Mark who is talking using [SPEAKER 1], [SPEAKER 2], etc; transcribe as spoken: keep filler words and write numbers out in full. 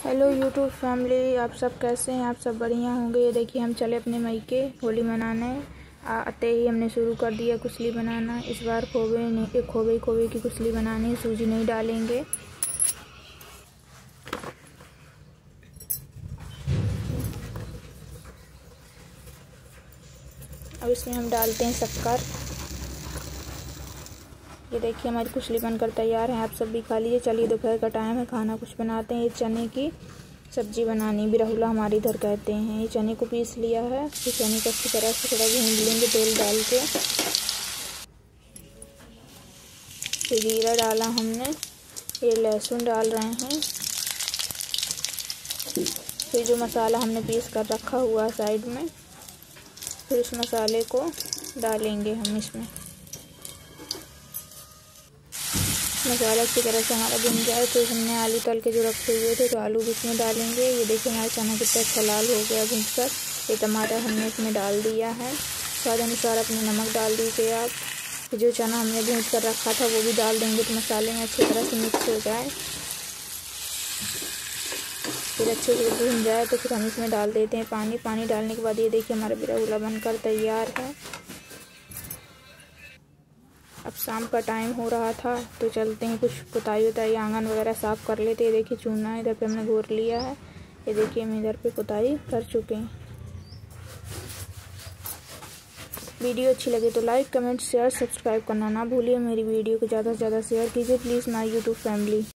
[SPEAKER 1] Hello YouTube family, आप सब कैसे हैं? आप सब बढ़िया होंगे। ये देखिए, हम चले अपने मायके होली मनाने। आते ही हमने शुरू कर दिया कुसली बनाना। इस बार खोबे नहीं खोबे खोबे की कुसली बनानी, सूजी नहीं डालेंगे। अब इसमें हम डालते हैं शक्कर। ये देखिए, हमारी कुसली बनकर तैयार है। आप सब भी खा लीजिए। चलिए, दोपहर का टाइम है, खाना कुछ बनाते हैं। ये चने की सब्जी बनानी, बिरहुला हमारे इधर कहते हैं। ये चने को पीस लिया है। ये चने को अच्छी तरह से थोड़ा भून लेंगे तेल डाल के। ये जीरा डाला हमने, ये लहसुन डाल रहे हैं। फिर जो मसाला हमने पीस कर रखा हुआ साइड में, फिर उस मसाले को डालेंगे हम इसमें। मसाला अच्छी तरह से हमारा भुन जाए तो हमने आलू तल के जो रखे हुए थे तो आलू भी इसमें डालेंगे। ये देखिए, हमारा चना कितना अच्छा लाल हो गया भून कर। ये टमाटर हमने इसमें डाल दिया है। स्वाद अनुसार अपने नमक डाल दीजिए आप। जो चना हमने भून कर रखा था वो भी डाल देंगे तो मसाले में अच्छी तरह से मिक्स हो जाए। फिर अच्छे से भून जाए तो फिर हम इसमें डाल देते हैं पानी। पानी डालने के बाद ये देखिए, हमारा बिरहुला बनकर तैयार है। अब शाम का टाइम हो रहा था तो चलते हैं, कुछ पुताई उताई आंगन वगैरह साफ़ कर लेते हैं। ये देखिए, चूना इधर पे हमने घोर लिया है। ये देखिए, हम इधर पे पुताई कर चुके हैं। वीडियो अच्छी लगे तो लाइक, कमेंट, शेयर, सब्सक्राइब करना ना भूलिए। मेरी वीडियो को ज़्यादा से ज़्यादा शेयर कीजिए प्लीज़ माय यूट्यूब फैमिली।